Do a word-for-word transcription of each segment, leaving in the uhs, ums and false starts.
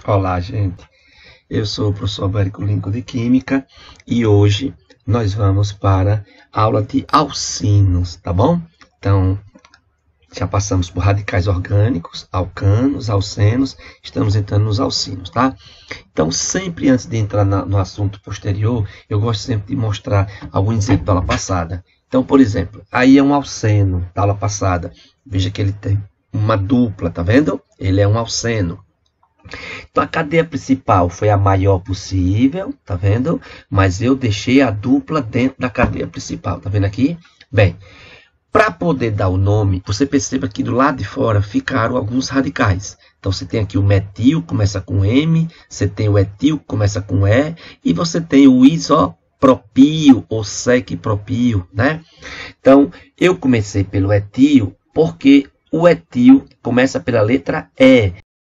Olá, gente. Eu sou o professor Albérico Lincoln de Química e hoje nós vamos para a aula de alcinos, tá bom? Então, já passamos por radicais orgânicos, alcanos, alcenos, estamos entrando nos alcinos, tá? Então, sempre antes de entrar na, no assunto posterior, eu gosto sempre de mostrar algum exemplo da aula passada. Então, por exemplo, aí é um alceno da aula passada. Veja que ele tem uma dupla, tá vendo? Ele é um alceno. Então, a cadeia principal foi a maior possível, tá vendo? Mas eu deixei a dupla dentro da cadeia principal, tá vendo aqui? Bem, para poder dar o nome, você perceba que do lado de fora ficaram alguns radicais. Então, você tem aqui o metil, começa com M, você tem o etil, começa com E, e você tem o isopropio, ou sequipropio, né? Então, eu comecei pelo etil, porque o etil começa pela letra E.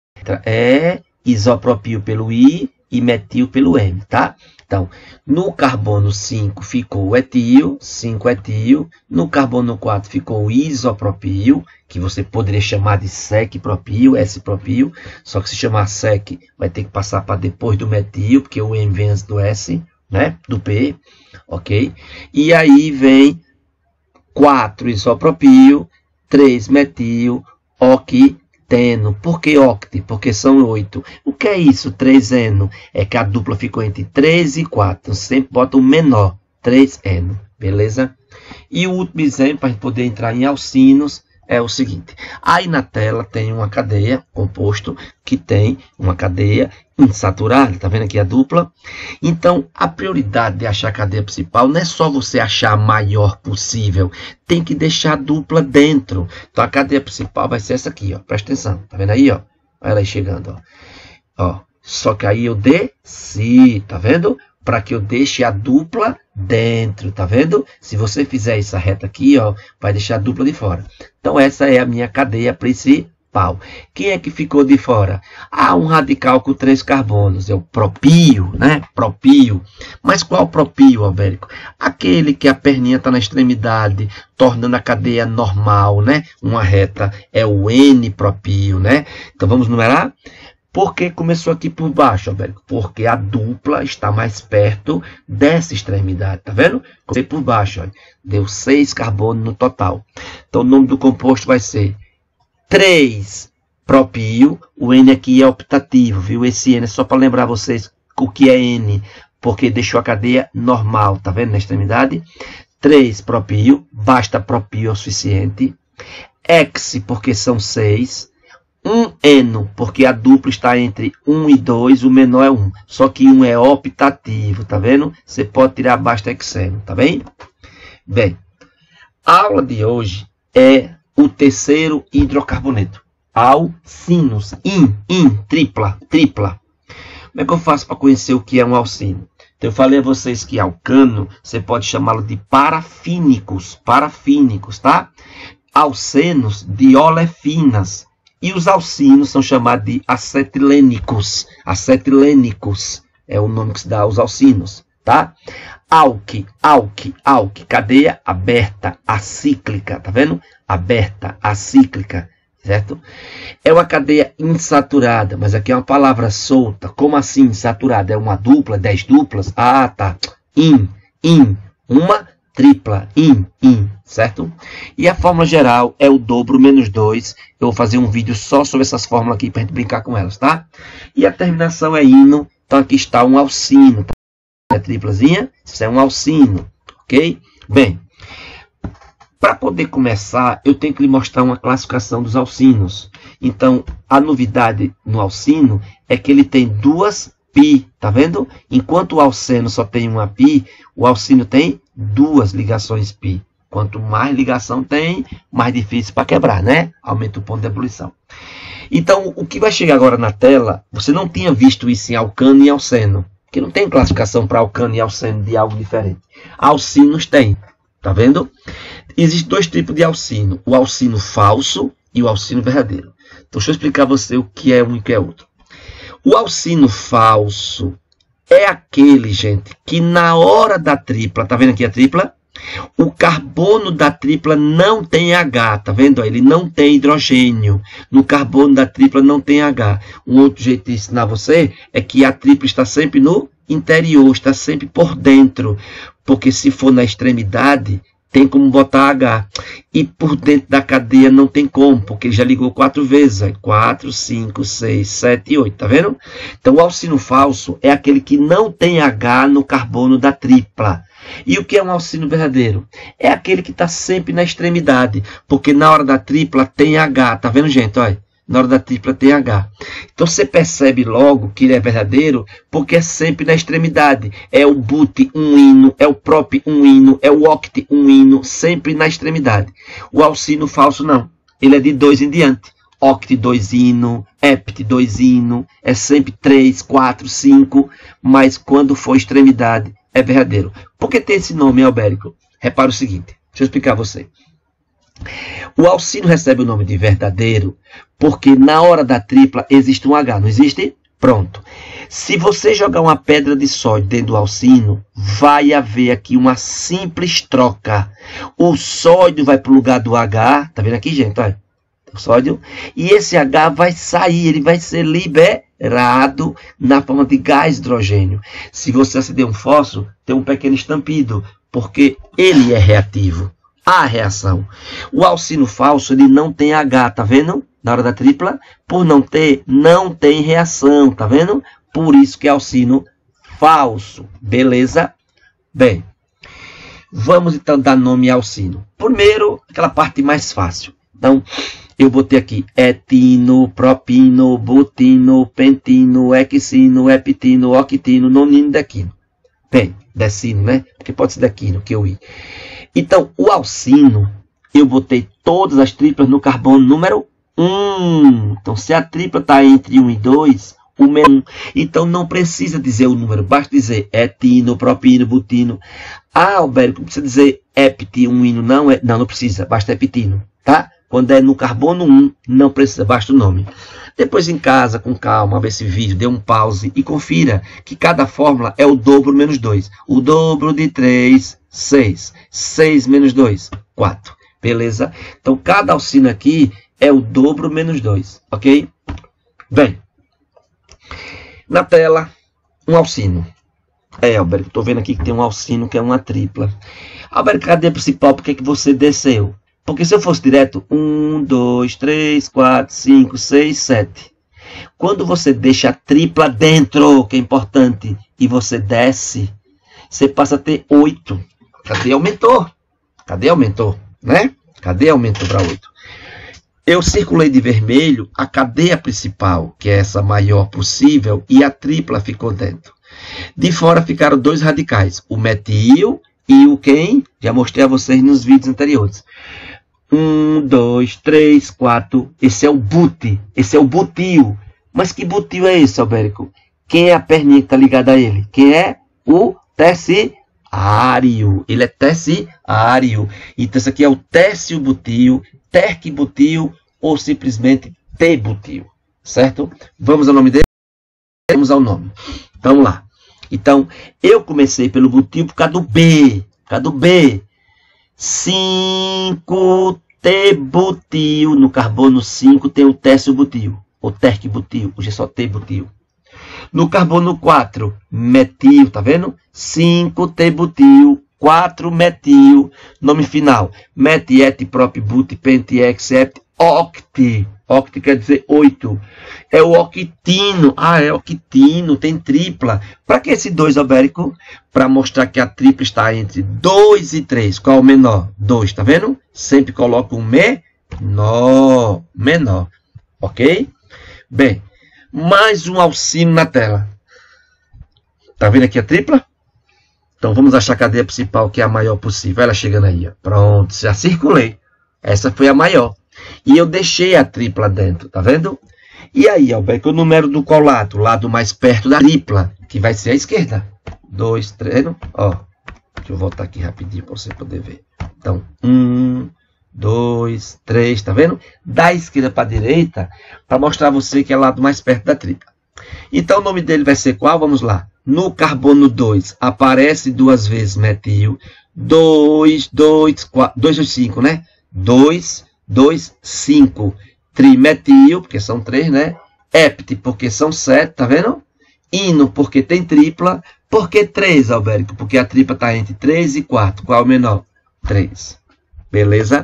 É isopropio pelo I e metil pelo M, tá? Então, no carbono cinco ficou o etil, cinco etil. No carbono quatro ficou o isopropio, que você poderia chamar de sequipropio, S-propio. Só que se chamar sec, vai ter que passar para depois do metil, porque o M vem antes do S, né? Do P, ok? E aí vem quatro isopropio, três metil, octeno. Por que oct? Porque são oito. O que é isso, três eno? É que a dupla ficou entre três e quatro. Sempre bota o menor, três eno. Beleza? E o último exemplo, para a gente poder entrar em alcinos, é o seguinte. Aí na tela tem uma cadeia, composto, que tem uma cadeia insaturada. Tá vendo aqui a dupla? Então, a prioridade de achar a cadeia principal não é só você achar a maior possível. Tem que deixar a dupla dentro. Então, a cadeia principal vai ser essa aqui, ó. Presta atenção. Tá vendo aí, ó? Olha ela aí chegando, ó. Ó. Só que aí eu desci, tá vendo? Para que eu deixe a dupla dentro, tá vendo? Se você fizer essa reta aqui, ó, vai deixar a dupla de fora. Então, essa é a minha cadeia principal. Quem é que ficou de fora? Ah, um radical com três carbonos, é o propio, né? Propio. Mas qual propio, Albérico? Aquele que a perninha está na extremidade, tornando a cadeia normal, né? Uma reta, é o N-propio, né? Então, vamos numerar? Por que começou aqui por baixo, Albérico? Porque a dupla está mais perto dessa extremidade, tá vendo? Comecei por baixo, olha. Deu seis carbonos no total. Então, o nome do composto vai ser três propio. O N aqui é optativo, viu? Esse N é só para lembrar vocês o que é N, porque deixou a cadeia normal, tá vendo? Na extremidade. três propio, basta propio é o suficiente. Hex, porque são seis. um eno, porque a dupla está entre um e dois, o menor é um. Só que um é optativo, tá vendo? Você pode tirar basta hexeno, tá bem? Bem, a aula de hoje é o terceiro hidrocarboneto. Alcinos, in, in, tripla, tripla. Como é que eu faço para conhecer o que é um alcino? Então, eu falei a vocês que alcano, você pode chamá-lo de parafínicos, parafínicos, tá? Alcenos, de olefinas. E os alcinos são chamados de acetilênicos. Acetilênicos é o nome que se dá aos alcinos, tá? Alque, alque, alque, cadeia aberta, acíclica, tá vendo? Aberta, acíclica, certo? É uma cadeia insaturada, mas aqui é uma palavra solta. Como assim insaturada? É uma dupla, dez duplas? Ah, tá. In, in, uma tripla, in, in, certo? E a fórmula geral é o dobro menos dois. Eu vou fazer um vídeo só sobre essas fórmulas aqui para a gente brincar com elas, tá? E a terminação é ino. Então aqui está um alcino, tá? É triplazinha, isso é um alcino, ok? Bem, para poder começar, eu tenho que lhe mostrar uma classificação dos alcinos. Então, a novidade no alcino é que ele tem duas pi, tá vendo? Enquanto o alceno só tem uma pi, o alcino tem duas ligações pi. Quanto mais ligação tem, mais difícil para quebrar, né? Aumenta o ponto de ebulição. Então, o que vai chegar agora na tela, você não tinha visto isso em alcano e alceno, porque não tem classificação para alcano e alceno de algo diferente. Alcinos tem, tá vendo? Existem dois tipos de alcino, o alcino falso e o alcino verdadeiro. Então, deixa eu explicar a você o que é um e o que é outro. O alcino falso é aquele, gente, que na hora da tripla, tá vendo aqui a tripla? O carbono da tripla não tem H, tá vendo? Ele não tem hidrogênio. No carbono da tripla não tem H. Um outro jeito de ensinar você é que a tripla está sempre no interior, está sempre por dentro. Porque se for na extremidade, tem como botar H. E por dentro da cadeia não tem como, porque ele já ligou quatro vezes. quatro, cinco, seis, sete e oito, tá vendo? Então o alcino falso é aquele que não tem H no carbono da tripla. E o que é um alcino verdadeiro? É aquele que está sempre na extremidade, porque na hora da tripla tem H, tá vendo, gente? Olha, na hora da tripla tem H. Então você percebe logo que ele é verdadeiro, porque é sempre na extremidade. É o but um hino, é o prop um hino, é o oct um hino, sempre na extremidade. O alcino falso não, ele é de dois em diante. Oct dois hino, ept dois hino, é sempre três, quatro, cinco, mas quando for extremidade, é verdadeiro. Por que tem esse nome albérico? Repara o seguinte, deixa eu explicar a você. O alcino recebe o nome de verdadeiro porque na hora da tripla existe um H, não existe? Pronto. Se você jogar uma pedra de sódio dentro do alcino, vai haver aqui uma simples troca. O sódio vai para o lugar do H, tá vendo aqui, gente? Olha, o sódio. E esse H vai sair, ele vai ser liberado na forma de gás hidrogênio. Se você acender um fósforo, tem um pequeno estampido, porque ele é reativo. Há reação. O alcino falso, ele não tem H, tá vendo? Na hora da tripla, por não ter, não tem reação, tá vendo? Por isso que é alcino falso. Beleza? Bem, vamos então dar nome ao alcino. Primeiro, aquela parte mais fácil. Então, eu botei aqui etino, propino, butino, pentino, hexino, heptino, octino, nonino, dequino. Bem, decino, né? Porque pode ser dequino, que eu ia. Então, o alcino, eu botei todas as triplas no carbono número um. Então, se a tripla está entre um e dois, o menos um. Então, não precisa dizer o número, basta dizer etino, propino, butino. Ah, Albérico, precisa dizer hept, um hino, não? É, não, não precisa, basta heptino, tá? Quando é no carbono um, não precisa, basta o nome. Depois em casa, com calma, vê esse vídeo, dê um pause e confira que cada fórmula é o dobro menos dois. O dobro de três, seis. seis menos dois, quatro. Beleza? Então, cada alcino aqui é o dobro menos dois, ok? Bem, na tela, um alcino. É, Albert, estou vendo aqui que tem um alcino que é uma tripla. Albert, cadê a principal? Por que que você desceu? Porque se eu fosse direto, um, dois, três, quatro, cinco, seis, sete. Quando você deixa a tripla dentro, que é importante, e você desce, você passa a ter oito. Cadê aumentou? Cadê aumentou? Né? Cadê aumentou para oito? Eu circulei de vermelho a cadeia principal, que é essa maior possível, e a tripla ficou dentro. De fora ficaram dois radicais, o metil e o quem? Já mostrei a vocês nos vídeos anteriores. Um, dois, três, quatro. Esse é o but. Esse é o butil. Mas que butil é esse, Albérico? Quem é a perninha que está ligada a ele? Quem é? O terciário. Ele é terciário. Então, esse aqui é o terciobutil, terquibutil ou simplesmente T-butil. Certo? Vamos ao nome dele? Vamos ao nome. Vamos lá. Então, eu comecei pelo butil por causa do B. Por causa do B. cinco T-butil. No carbono cinco tem o terciobutil, ou terquibutil, hoje é só T-butil. No carbono quatro, metil, tá vendo? cinco T-butil, quatro metil. Nome final, met, et, prop, but, pent, ex, hept, oct. Oct quer dizer oito. É o octino. Ah, é octino, tem tripla. Para que esse dois, Albérico? Para mostrar que a tripla está entre dois e três. Qual o menor? dois, tá vendo? Sempre coloca um menor. Menor. Ok? Bem, mais um alcino na tela. Tá vendo aqui a tripla? Então vamos achar a cadeia principal, que é a maior possível. Ela chegando aí. Ó. Pronto, já circulei. Essa foi a maior. E eu deixei a tripla dentro, tá vendo? E aí, Albérico, o número do colado, o lado mais perto da tripla, que vai ser a esquerda. dois, três, ó. Deixa eu voltar aqui rapidinho para você poder ver. Então, um, dois, três, tá vendo? Da esquerda para a direita, para mostrar a você que é o lado mais perto da tripla. Então, o nome dele vai ser qual? Vamos lá. no carbono dois aparece duas vezes metil. dois, dois, quatro, dois, dois, cinco, né? dois, dois, cinco. Trimetil, porque são três, né? Hept, porque são sete, tá vendo? Ino, porque tem tripla. Por que três, Albérico? Porque a tripla está entre três e quatro. Qual é o menor? três. Beleza?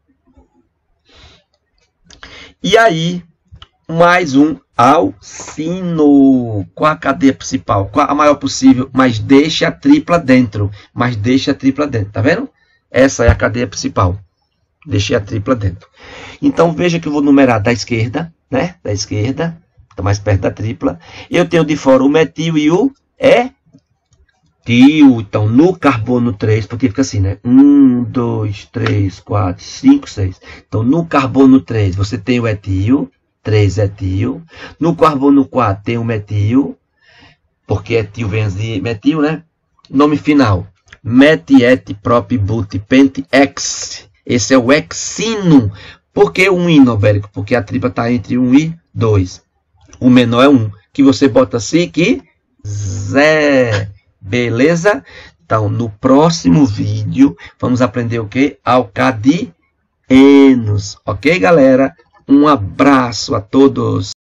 E aí, mais um alcino. Qual a cadeia principal? Qual a maior possível? Mas deixa a tripla dentro. Mas deixa a tripla dentro. Tá vendo? Essa é a cadeia principal. Deixei a tripla dentro. Então, veja que eu vou numerar da esquerda, né? Da esquerda. Está mais perto da tripla. Eu tenho de fora o metil e o etil. Então, no carbono três, porque fica assim, né? um, dois, três, quatro, cinco, seis. Então, no carbono três, você tem o etil. três etil. No carbono quatro, tem o metil. Porque etil vem de metil, né? Nome final. Metiet, prop, but, pent, ex. Esse é o hexino. Por que um ino, Albérico? Porque a tripla está entre um e dois. O menor é um. Que você bota assim que zé. Beleza? Então, no próximo vídeo, vamos aprender o que? Alcadienos. Ok, galera? Um abraço a todos.